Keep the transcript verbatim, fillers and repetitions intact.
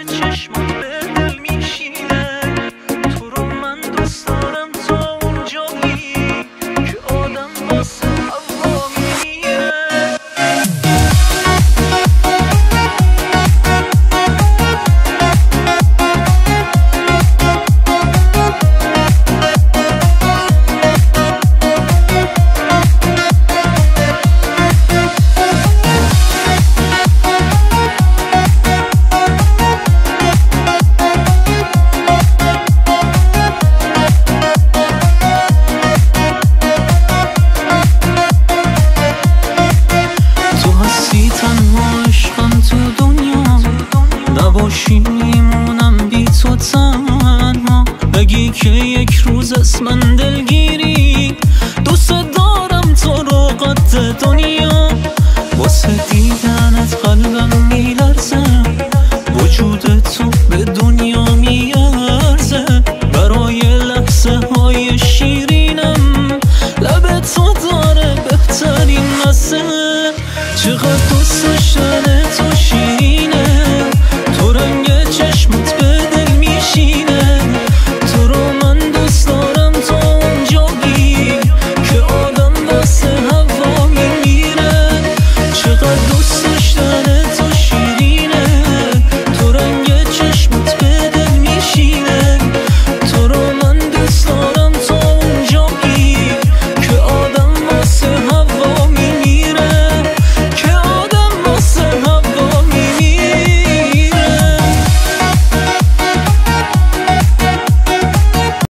چشمم به دل میشینه. تو رو من دوست دارم تا اون جایی که آدم واسه هوا میمیره. تنها عشقم تو دنیا نباشی میمونم بی تو تنها. بگی که یک روز از من دلگیری دوست دارم تو رو قد دنیا. واسه دیدنت قلبم میلرزه وجود تو به دنیا میارزه. برای لحظه های شیرینم لب تو داره بهترین مزه. چقدر دوست داشتن تو شیرین